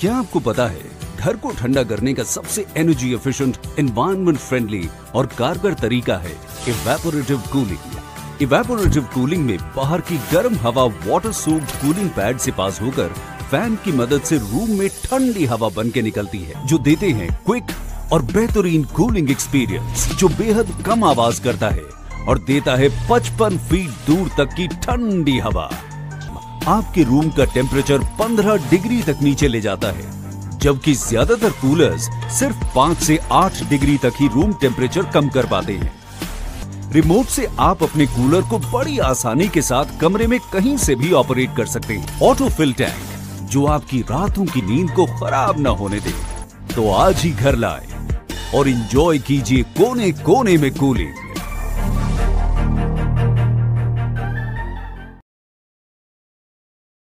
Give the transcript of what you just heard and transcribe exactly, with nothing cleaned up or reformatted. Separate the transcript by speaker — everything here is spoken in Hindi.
Speaker 1: क्या आपको पता है घर को ठंडा करने का सबसे एनर्जी एफिशिएंट, एनवायरनमेंट फ्रेंडली और कारगर तरीका है इवेपोरेटिव कूलिंग। इवेपोरेटिव कूलिंग में बाहर की गर्म हवा वाटर सोक्ड कूलिंग पैड से पास होकर फैन की मदद से रूम में ठंडी हवा बन के निकलती है, जो देते हैं क्विक और बेहतरीन कूलिंग एक्सपीरियंस, जो बेहद कम आवाज करता है और देता है पचपन फीट दूर तक की ठंडी हवा। आपके रूम का टेम्परेचर पंद्रह डिग्री तक नीचे ले जाता है, जबकि ज्यादातर कूलर्स सिर्फ पाँच से आठ डिग्री तक ही रूम टेम्परेचर कम कर पाते हैं। रिमोट से आप अपने कूलर को बड़ी आसानी के साथ कमरे में कहीं से भी ऑपरेट कर सकते हैं। ऑटो फिल टैंक, जो आपकी रातों की नींद को खराब न होने दे। तो आज ही घर लाए और एंजॉय कीजिए कोने कोने में कूलिंग।